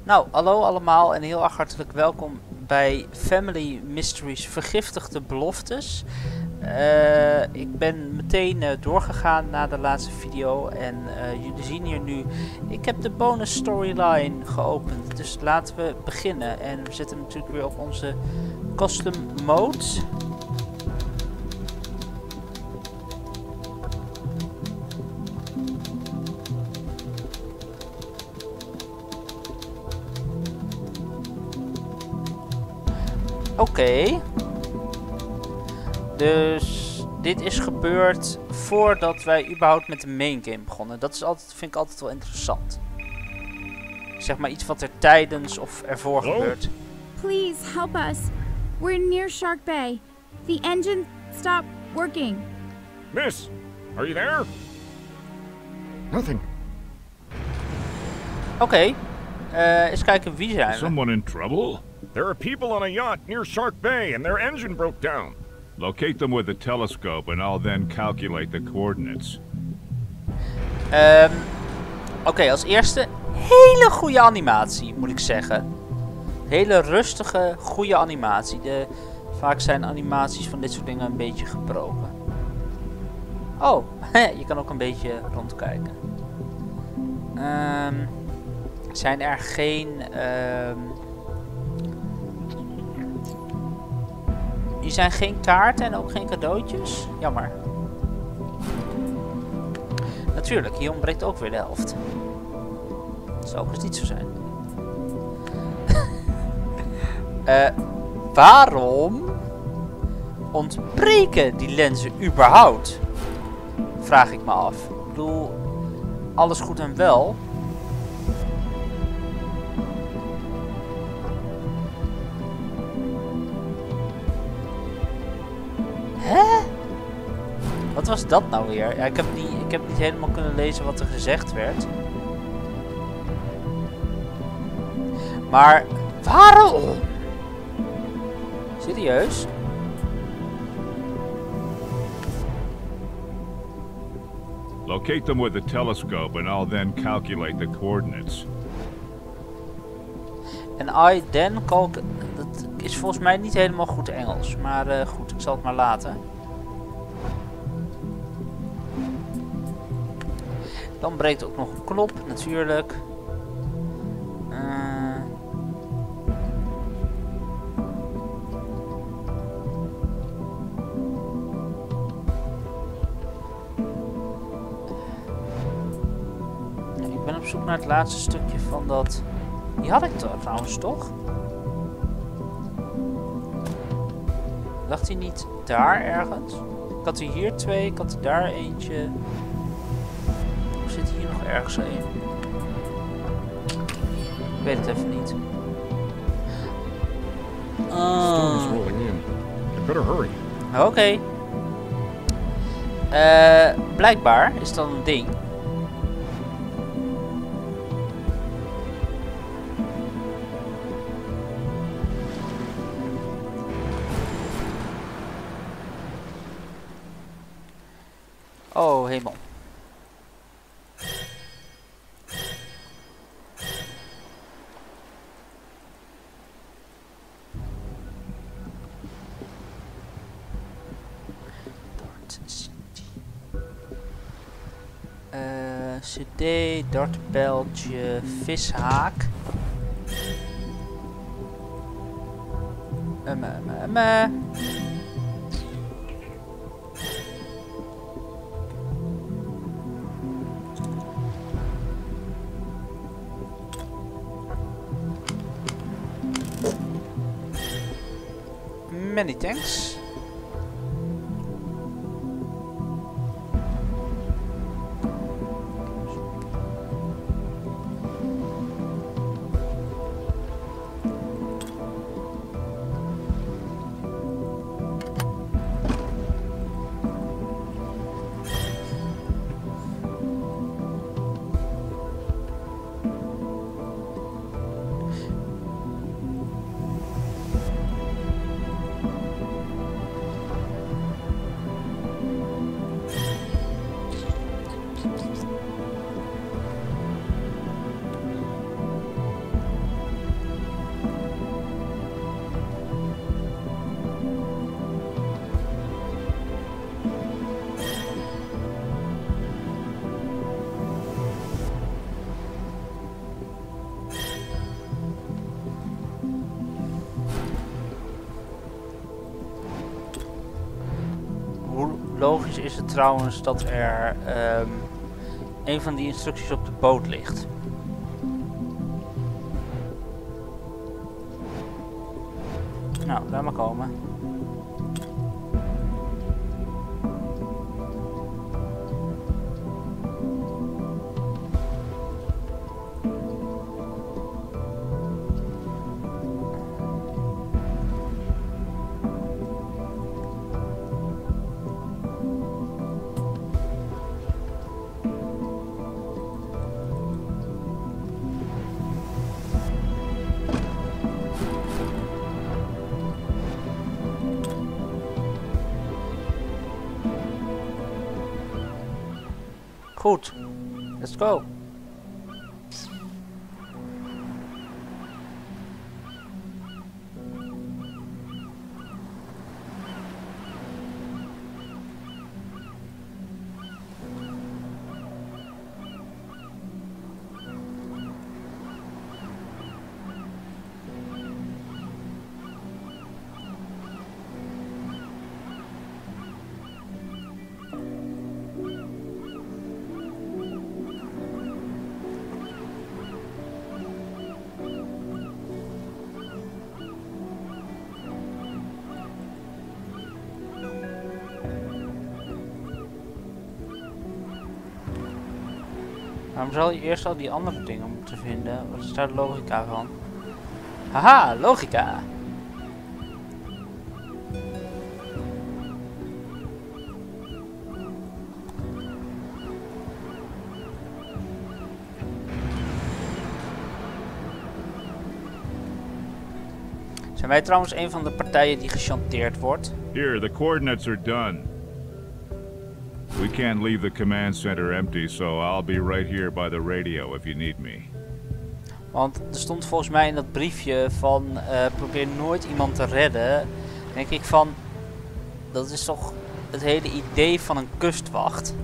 Nou, hallo allemaal en heel erg hartelijk welkom bij Family Mysteries Vergiftigde Beloftes. Ik ben meteen doorgegaan na de laatste video en jullie zien hier nu, ik heb de bonus storyline geopend. Dus laten we beginnen en we zitten natuurlijk weer op onze custom mode. Oké. Dus dit is gebeurd voordat wij überhaupt met de main game begonnen. Dat is altijd, vind ik altijd wel interessant. Zeg maar iets wat er tijdens of ervoor gebeurt. Please help us. We're near Shark Bay. The engine stopped working. Miss, are you there? Nothing. Oké. Eens kijken wie zijn we. Someone in trouble? There are people on a yacht near Shark Bay and their engine broke down. Locate them with a telescope and I'll then calculate the coordinates. Oké, als eerste hele goede animatie, moet ik zeggen. Hele rustige, goede animatie. Vaak zijn animaties van dit soort dingen een beetje gebroken. Oh, je kan ook een beetje rondkijken. Zijn er geen... Hier zijn geen kaarten en ook geen cadeautjes. Jammer. Natuurlijk, hier ontbreekt ook weer de helft. Dat zou ook eens niet zo zijn. Waarom ontbreken die lenzen überhaupt? Vraag ik me af. Ik bedoel, alles goed en wel. Hè? Wat was dat nou weer? Ja, ik heb niet helemaal kunnen lezen wat er gezegd werd. Maar waarom? Serieus? Locate them with a telescope and I'll then calculate the coordinates. En I then calculate... Dat is volgens mij niet helemaal goed Engels. Maar goed, ik zal het maar laten. Dan breekt ook nog een knop, natuurlijk. Ik ben op zoek naar het laatste stukje van dat... Die had ik trouwens toch? Dacht hij niet daar ergens? Ik had er hier twee, ik had er daar eentje. Of zit hier nog ergens een? Ik weet het even niet. Storm's rolling in. You better hurry. Oké. Blijkbaar is dat een ding. Oh, hemel. CD, dartpijltje, vishaak. Many thanks. logisch is het trouwens dat er een van die instructies op de boot ligt. Nou, laat maar komen. Goed, let's go. Waarom zal je eerst al die andere dingen moeten vinden? Wat is daar de logica van? Haha, logica! Zijn wij trouwens een van de partijen die gechanteerd wordt? Here, the coordinates are done. We can't leave the command center empty, so I'll be right here by the radio if you need me. Want er stond volgens mij in dat briefje van probeer nooit iemand te redden. Denk ik van, dat is toch het hele idee van een kustwacht.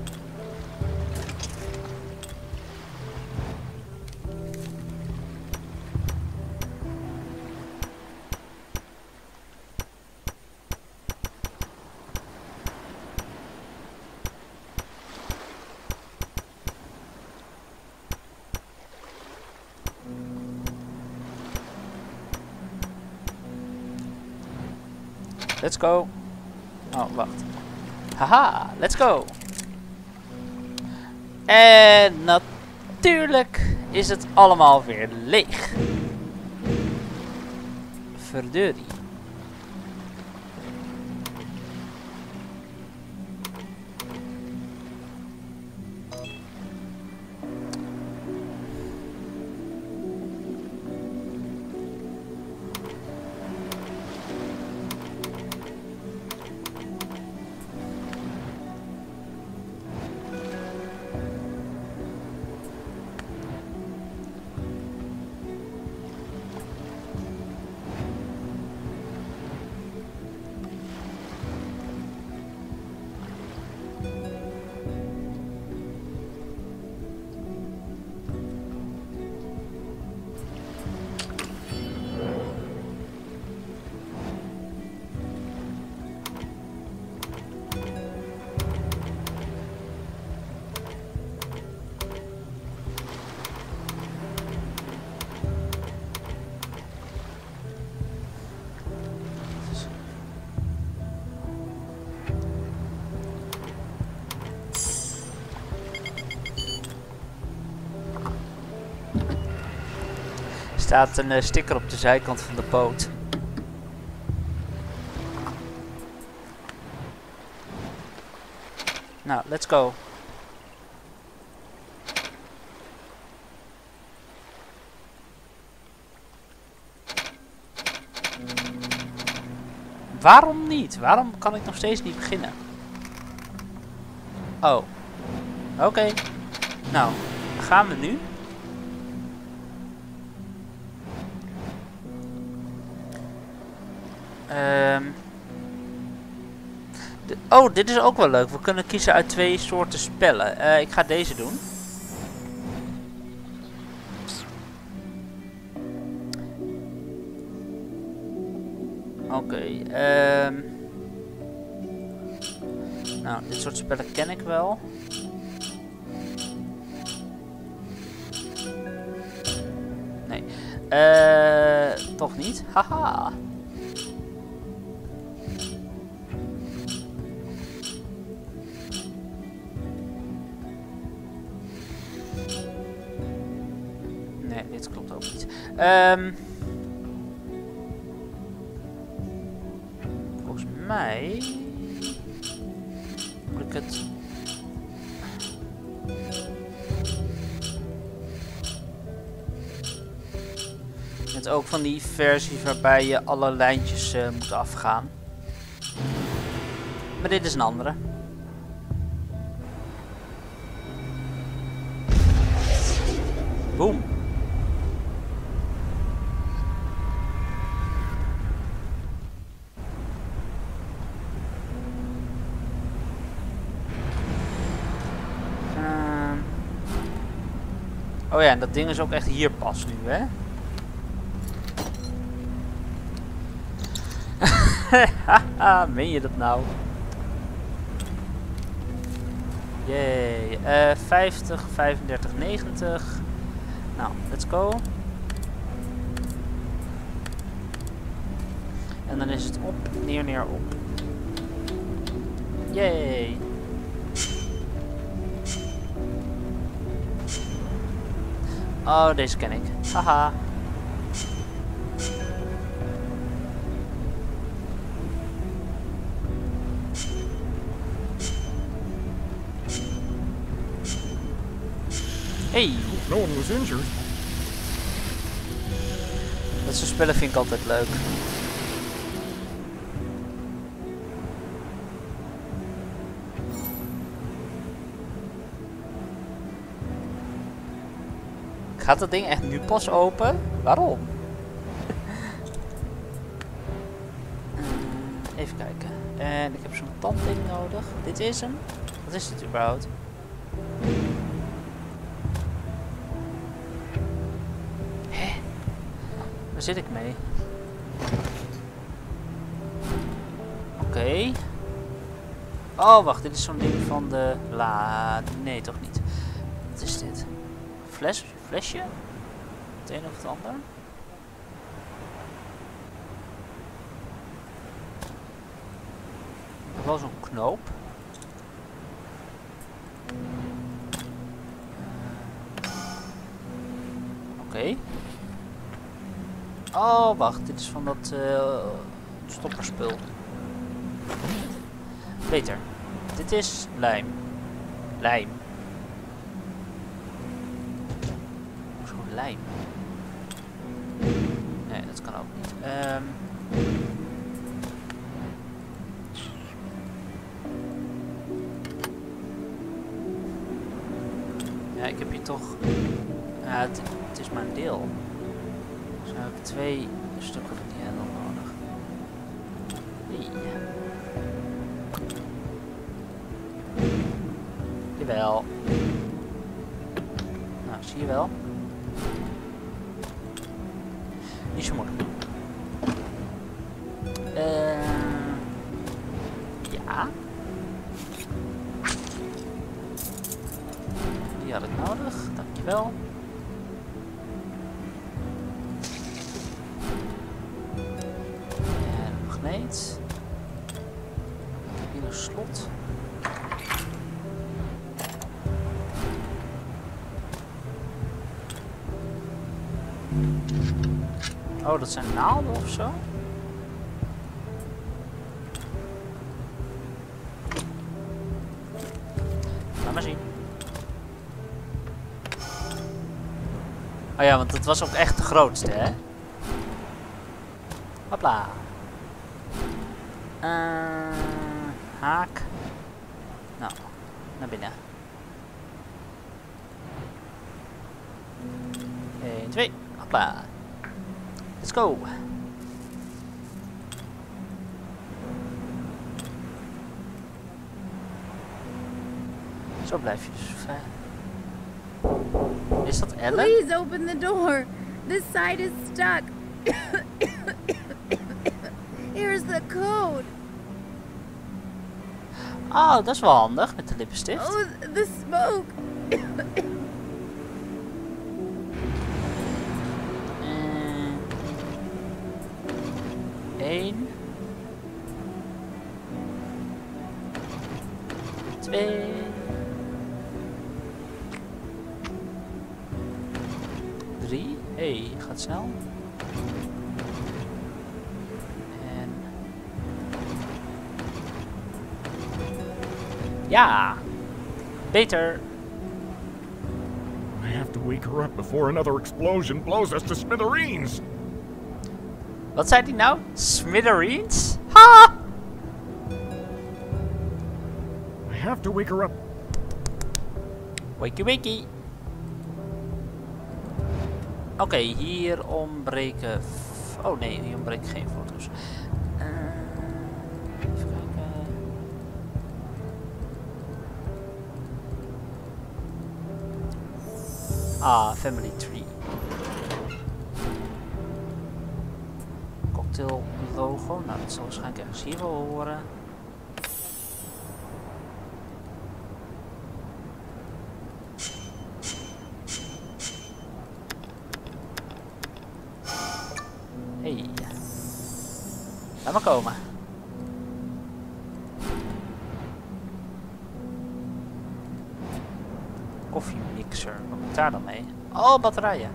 Let's go. Oh, wacht. Haha, let's go. En natuurlijk is het allemaal weer leeg. Verdorie. Er staat een sticker op de zijkant van de boot. Nou, let's go. Waarom niet? Waarom kan ik nog steeds niet beginnen? Oh. Oké. Nou, gaan we nu? Oh, dit is ook wel leuk. We kunnen kiezen uit 2 soorten spellen. Ik ga deze doen. Oké. Nou, dit soort spellen ken ik wel. Nee. Toch niet? Haha. Nee, dit klopt ook niet. Volgens mij moet ik het. Het is ook van die versie waarbij je alle lijntjes moet afgaan. Maar dit is een andere. Boom. Oh ja, en dat ding is ook echt hier pas nu, hè? Haha, meen je dat nou? Jee, 50, 35, 90. Nou, let's go. En dan is het op, neer, neer, op. Jee. Oh, deze ken ik. Haha. Hey. No one was injured. Dat soort spellen vind ik altijd leuk. Gaat dat ding echt nu pas open? Waarom? Even kijken. En ik heb zo'n tandding nodig. Dit is hem. Wat is dit überhaupt? Hé? Waar zit ik mee? Oké. Oh, wacht. Dit is zo'n ding van de la... Nee, toch niet. Wat is dit? Flesje? Het een of het ander? Ik heb wel zo'n knoop. Oké. Oh, wacht. Dit is van dat stopperspul. Beter. Dit is lijm. Lijm. Lijm. Nee, dat kan ook niet. Ja, ik heb hier toch... Ja, het is maar een deel. Dus dan heb ik 2 stukken van die hendel nodig. Hey. Jawel. Nou, zie je wel. Niet zo moeilijk. Ja. Die had ik nodig, dankjewel. En een magneet. Hier een slot. Oh, dat zijn naalden of zo? Laat maar zien. Oh ja, want dat was ook echt de grootste, hè? Hopla. Haak. Nou, naar binnen. 1, 2. Hopla. Let's go. Zo blijf je dus vrij. Is dat Ellen? Please open the door. This side is stuck. Here's the code. Oh, dat is wel handig met de lippenstift. Oh, the smoke. 1, 2, 3. Hey, gaat snel. En ja, beter. I have to wake her up before another explosion blows us to smithereens. Wat zei hij nou? Smithereens? Ha! I have to wake her up. Wakey wakey. Oké, hier ontbreken... Oh nee, hier ontbreken geen foto's. Even kijken. Ah, family tree. Cocktail logo. Nou, dat zal waarschijnlijk ergens hier wel horen. Hey. Laat maar komen. Koffiemixer. Wat moet ik daar dan mee? Oh, batterijen.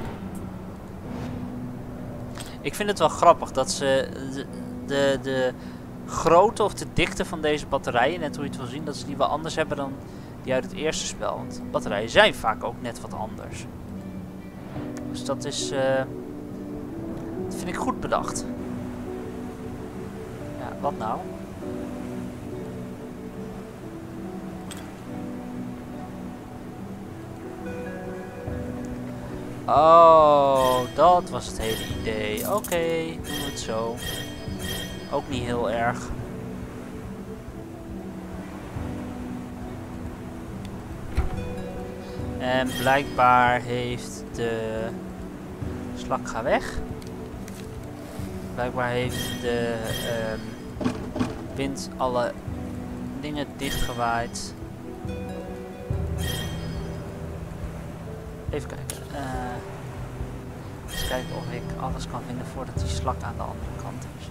Ik vind het wel grappig dat ze de grootte of de dikte van deze batterijen, net hoe je het wil zien, dat ze die wel anders hebben dan die uit het eerste spel. Want batterijen zijn vaak ook net wat anders. Dus dat is... dat vind ik goed bedacht. Ja, wat nou? Oh, dat was het hele idee. Oké, doen we het zo. Ook niet heel erg. En blijkbaar heeft de slak ga weg. Blijkbaar heeft de wind alle dingen dichtgewaaid. Even kijken. Eens kijken of ik alles kan vinden voordat die slak aan de andere kant is.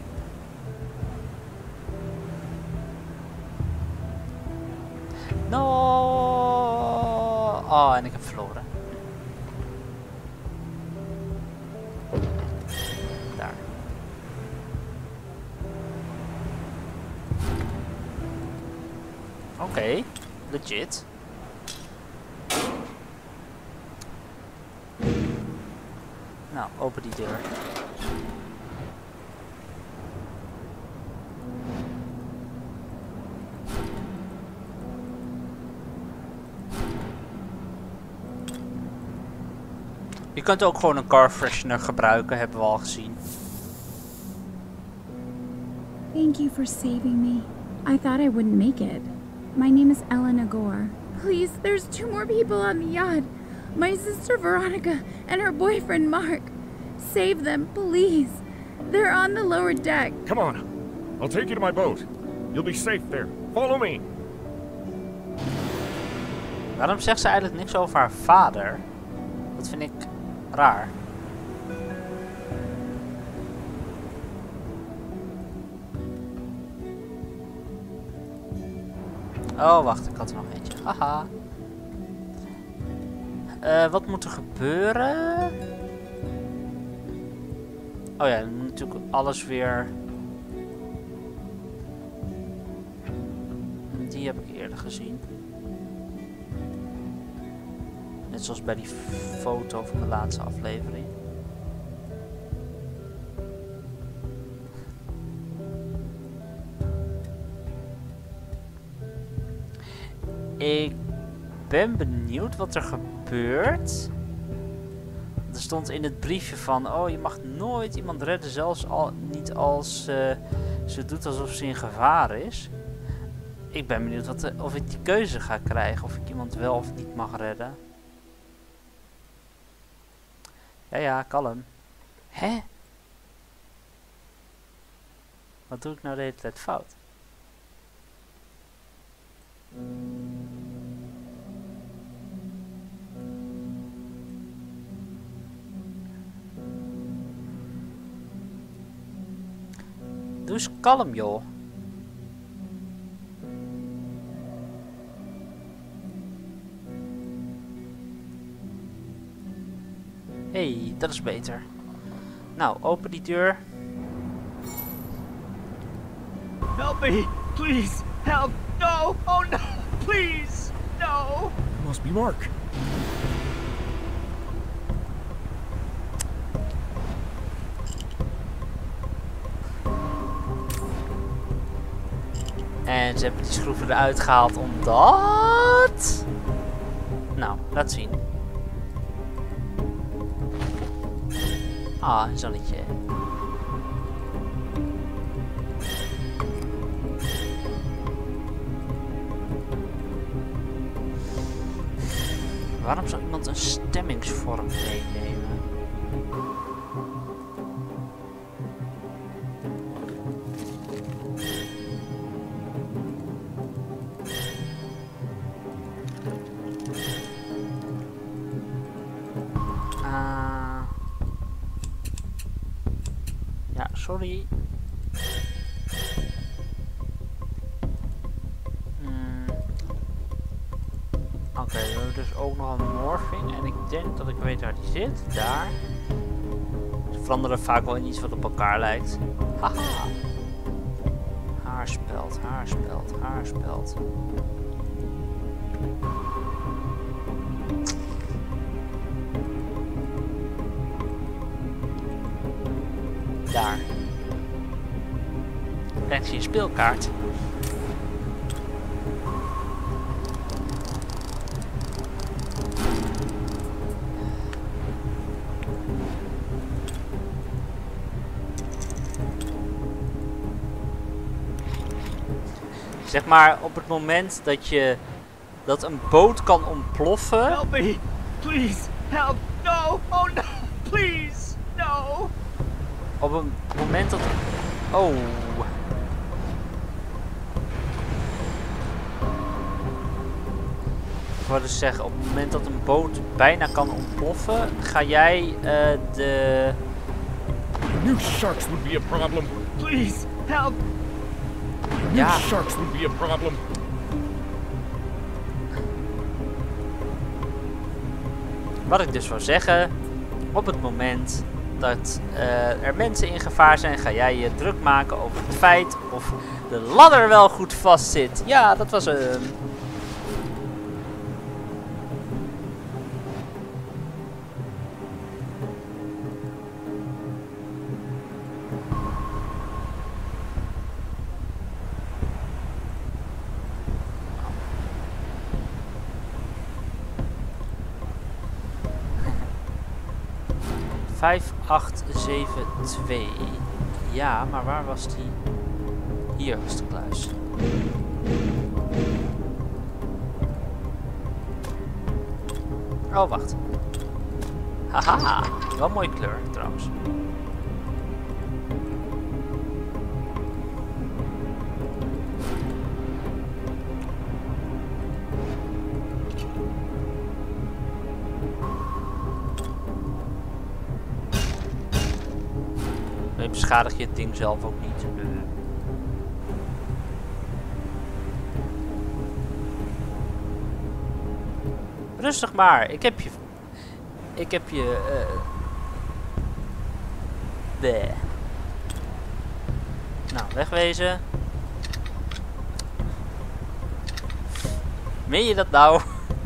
No! Oh, en ik heb verloren. Daar. Oké, legit. Nou, open die deur. Je kunt ook gewoon een car freshener gebruiken, hebben we al gezien. Thank you for saving me. I thought I wouldn't make it. My name is Elena Gore. Please, there's 2 more people on the yacht. My sister Veronica and her boyfriend Mark. Save them, please. They're on the lower deck. Come on. I'll take you to my boat. You'll be safe there. Follow me. Waarom zegt ze eigenlijk niks over haar vader? Dat vind ik raar. Oh, wacht, ik had er nog eentje. Haha. Wat moet er gebeuren? Oh ja, dan moet natuurlijk alles weer... Die heb ik eerder gezien. Net zoals bij die foto van de laatste aflevering. Ik ben benieuwd wat er gebeurt. Er stond in het briefje van... Oh, je mag nooit iemand redden. Zelfs niet als ze doet alsof ze in gevaar is. Ik ben benieuwd of ik die keuze ga krijgen. Of ik iemand wel of niet mag redden. Ja, kalm. Hè? Wat doe ik nou de hele tijd fout? Doe eens kalm, joh. Hey, dat is beter. Nou, open die deur. Help me! Please! Help! No! Oh no! Please! No! It must be Mark. En ze hebben die schroeven eruit gehaald omdat... Nou, laat zien. Ah, een zonnetje. Waarom zou iemand een stemmingsvorm meenemen? Ja, sorry. Oké, we hebben dus ook nog een morphing en ik denk dat ik weet waar die zit. Daar. Ze veranderen vaak wel in iets wat op elkaar lijkt. Haha. Haarspeld, haarspeld, haarspeld. Daar. Krijgt hij een speelkaart. Zeg maar op het moment dat een boot kan ontploffen. Help me! Please! Help! No! Oh no! Please! No! Op een moment dat... Oh. Ik wou dus zeggen, op het moment dat een boot bijna kan ontploffen, ga jij de... New sharks would be a problem. Please! Help! New sharks would be a problem. Wat ik dus wou zeggen, op het moment dat er mensen in gevaar zijn, ga jij je druk maken over het feit of de ladder wel goed vast zit. Ja, dat was hem. ...5872. Ja, maar waar was die? Hier was de kluis. Oh, wacht. Haha, wel een mooie kleur trouwens. Beschadig je het ding zelf ook niet. Rustig maar, ik heb je bleh. Nou, wegwezen. Meen je dat nou?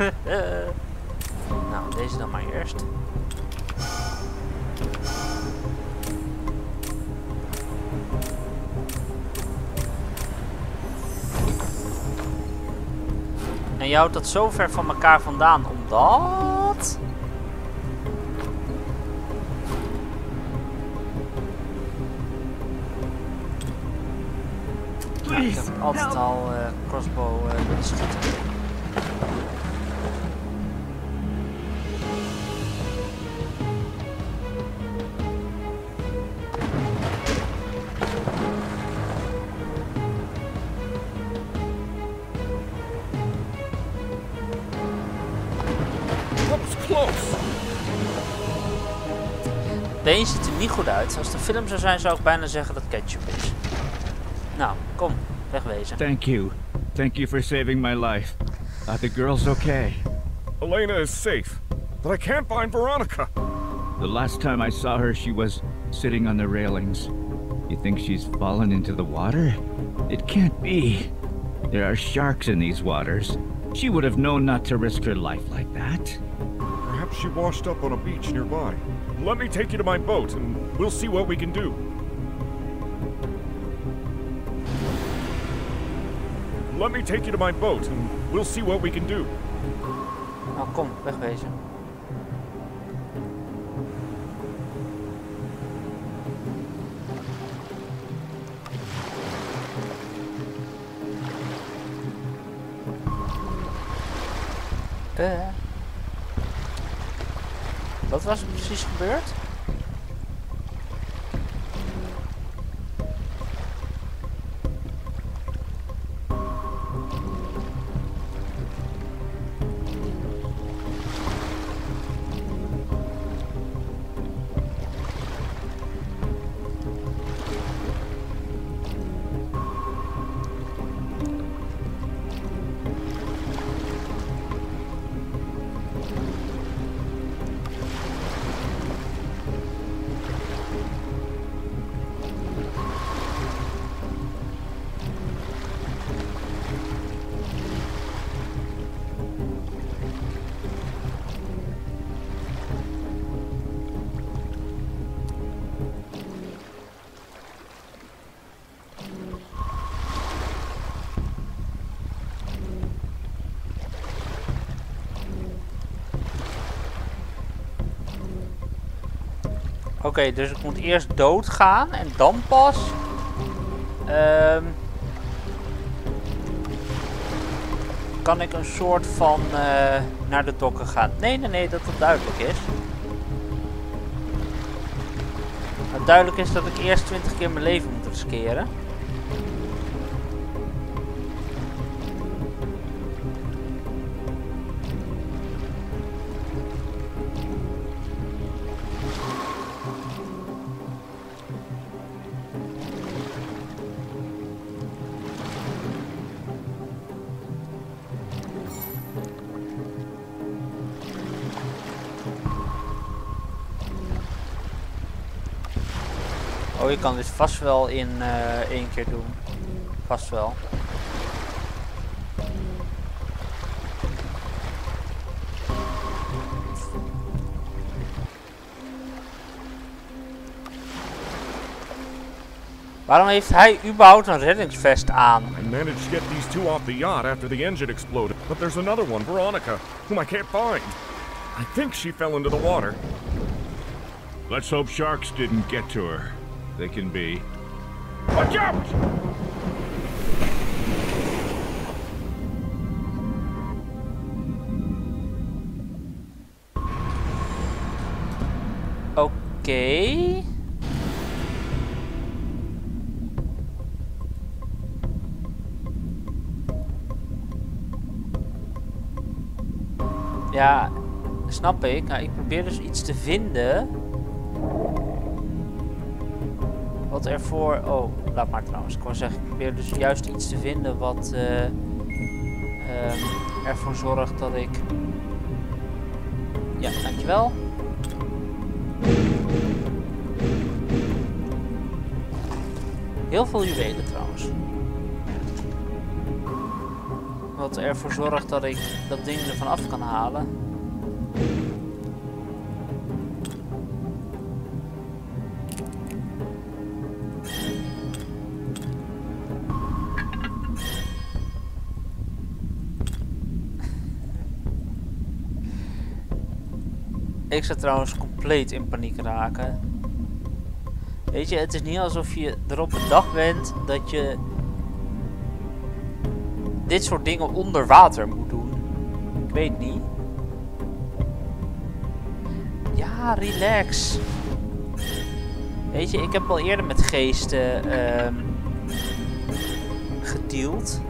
Nou, deze dan maar eerst. En je houdt dat zo ver van elkaar vandaan, omdat... Ja, ik heb altijd al crossbow willen schieten. been ziet er niet goed uit. Als de film zou zijn, zou ik bijna zeggen dat ketchup is. Nou, kom. Wegwezen. Thank you. Thank you for saving my life. Are the girls okay? Elena is safe, but I can't find Veronica. The last time I saw her, she was sitting on the railings. You think she's fallen into the water? It can't be. There are sharks in these waters. She would have known not to risk her life like that. Perhaps she washed up on a beach nearby. Let me take you to my boat, and we'll see what we can do. Let me take you to my boat, and we'll see what we can do. Nou, kom. Wegwezen. Wat was er precies gebeurd? Oké, dus ik moet eerst doodgaan en dan pas kan ik een soort van naar de dokken gaan. Nee, dat het duidelijk is. Het duidelijk is dat ik eerst 20 keer mijn leven moet riskeren. Oh, je kan dit vast wel in één keer doen. Vast wel. Waarom heeft hij überhaupt een reddingsvest aan? I managed to get these two off the yacht after the engine exploded, but there's another one, Veronica, whom I can't find. I think she fell into the water. Let's hope sharks didn't get to her. They can be. Watch out! Oké. Ja, snap ik. Nou, ik probeer dus iets te vinden. Wat ervoor... Oh, laat maar trouwens. Ik wou zeggen, ik probeer dus juist iets te vinden wat ervoor zorgt dat ik... Ja, dankjewel. Heel veel juwelen trouwens. Wat ervoor zorgt dat ik dat ding ervan af kan halen. Ik zou trouwens compleet in paniek raken. Weet je, het is niet alsof je erop bedacht bent dat je dit soort dingen onder water moet doen. Ik weet niet. Ja, relax. Weet je, ik heb al eerder met geesten gedeeld.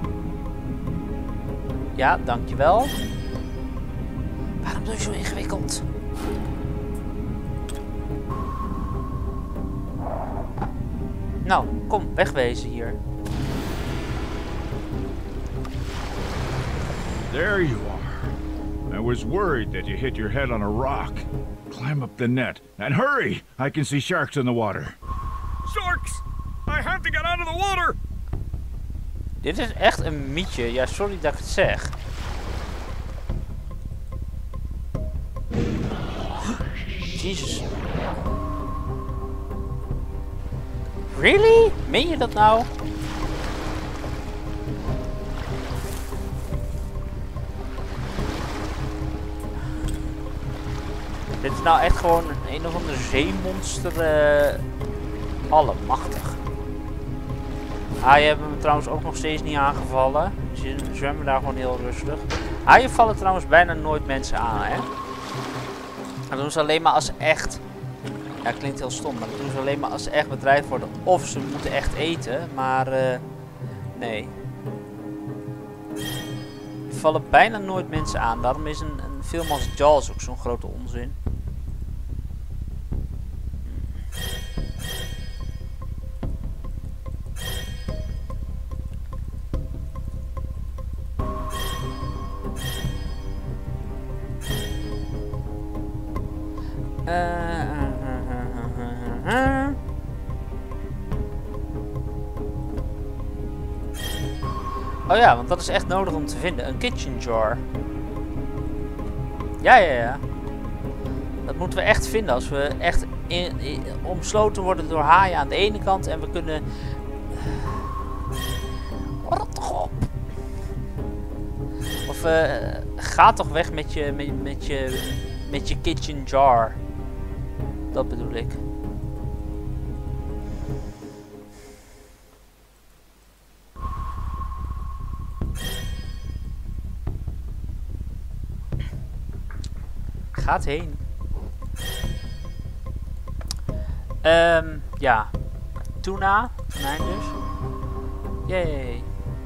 Ja, dankjewel. Waarom doe je zo ingewikkeld? Nou, kom, wegwezen hier. There you are. I was worried that you hit your head on a rock. Climb up the net and hurry! I can see sharks in the water. Sharks! I have to get out of the water! Dit is echt een mietje. Ja, sorry dat ik het zeg. Jezus. Really? Meen je dat nou? Dit is nou echt gewoon een of ander zeemonster. Allemachtig. Haaien hebben me trouwens ook nog steeds niet aangevallen. Ze zwemmen daar gewoon heel rustig. Haaien vallen trouwens bijna nooit mensen aan, hè. Dat doen ze alleen maar als ze echt... Ja, klinkt heel stom, maar dat doen ze alleen maar als ze echt bedreigd worden. Of ze moeten echt eten, maar... nee. Er vallen bijna nooit mensen aan. Daarom is een film als Jaws ook zo'n grote onzin. Oh ja, want dat is echt nodig om te vinden. Een kitchen jar. Ja. Dat moeten we echt vinden als we echt omsloten worden door haaien aan de ene kant en we kunnen... Rot toch op! Of ga toch weg met je kitchen jar. Dat bedoel ik. Gaat heen. Ja. Tuna. Tonijn dus. Yay.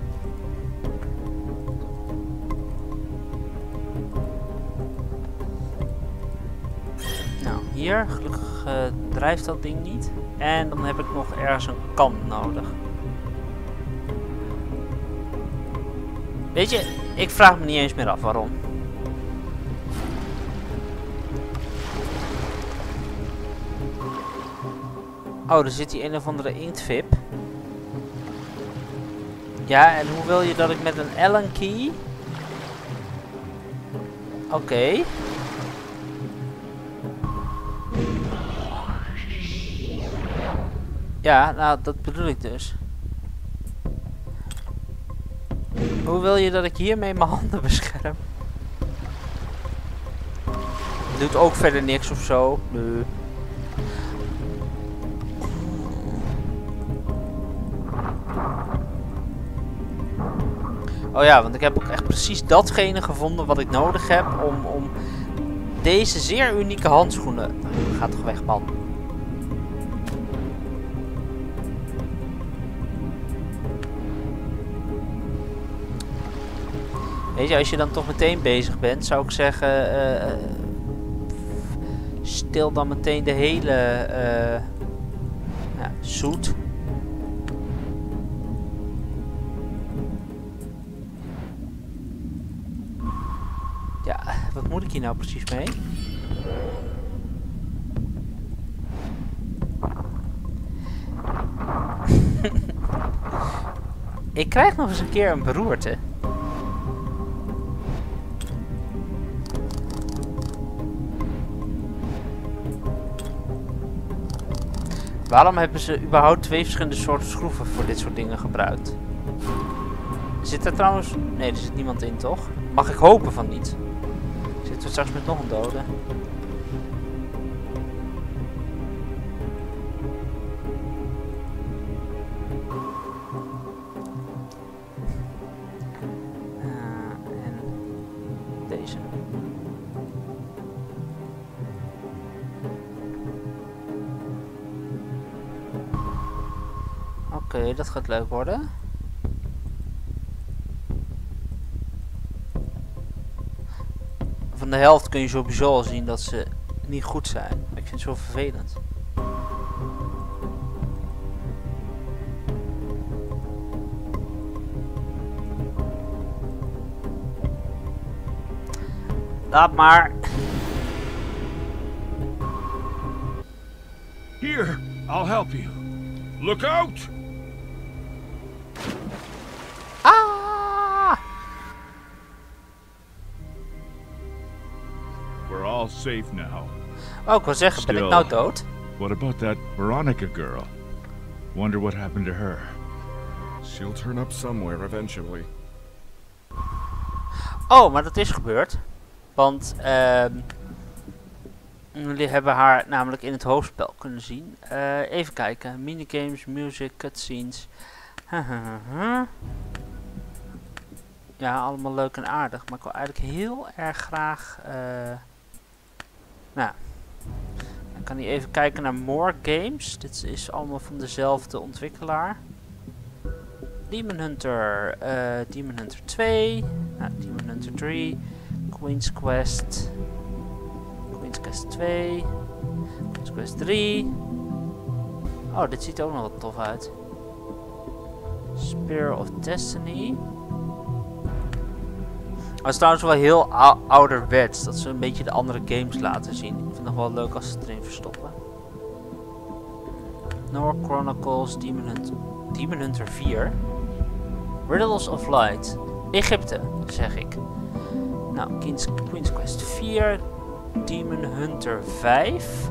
Nou, hier. Gelukkig drijft dat ding niet. En dan heb ik nog ergens een kan nodig. Weet je, ik vraag me niet eens meer af waarom. Oh, er zit hier een of andere inktvip. Ja, en hoe wil je dat ik met een Allen key? Oké. Ja, nou, dat bedoel ik dus. Hoe wil je dat ik hiermee mijn handen bescherm? Doet ook verder niks of zo. Nee. Oh ja, want ik heb ook echt precies datgene gevonden wat ik nodig heb om deze zeer unieke handschoenen... Ga toch weg, man. Weet je, als je dan toch meteen bezig bent, zou ik zeggen... stil dan meteen de hele... zoet. Ja, wat moet ik hier nou precies mee? Ik krijg nog eens een keer een beroerte. Waarom hebben ze überhaupt 2 verschillende soorten schroeven voor dit soort dingen gebruikt? Zit er trouwens... Nee, er zit niemand in, toch? Mag ik hopen van niet. Zitten we straks met nog een dode? En deze. Oké, dat gaat leuk worden. Van de helft kun je sowieso al zien dat ze niet goed zijn. Ik vind het zo vervelend. Laat maar. Here, I'll help you. Look out! Ah! We're all safe now. Oh, ik wil zeggen, ben ik nou dood? What about that Veronica girl? Wonder what happened to her. She'll turn up somewhere eventually. Oh, maar dat is gebeurd. Want jullie hebben haar namelijk in het hoofdspel kunnen zien. Even kijken. Minigames, music, cutscenes. Ja, allemaal leuk en aardig. Maar ik wil eigenlijk heel erg graag... nou, dan kan hij even kijken naar More Games. Dit is allemaal van dezelfde ontwikkelaar. Demon Hunter 2, Demon Hunter 3, Queen's Quest 2, Queen's Quest 3. Oh, dit ziet er ook nog wat tof uit. Spear of Destiny. Het is trouwens wel heel ouderwets, dat ze een beetje de andere games laten zien. Ik vind het nog wel leuk als ze het erin verstoppen. Noir Chronicles, Demon Hunter 4. Riddles of Light. Egypte, zeg ik. Nou, Queen's Quest 4. Demon Hunter 5.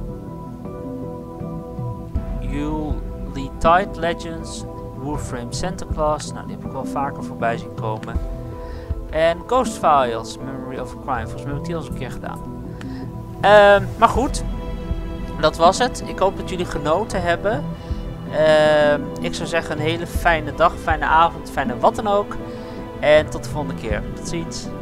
Yuletide Legends. Warframe Santa Claus. Nou, die heb ik wel vaker voorbij zien komen. En Ghost Files, Memory of a Crime. Volgens mij heb ik die al eens een keer gedaan. Maar goed. Dat was het. Ik hoop dat jullie genoten hebben. Ik zou zeggen een hele fijne dag, fijne avond, fijne wat dan ook. En tot de volgende keer. Tot ziens.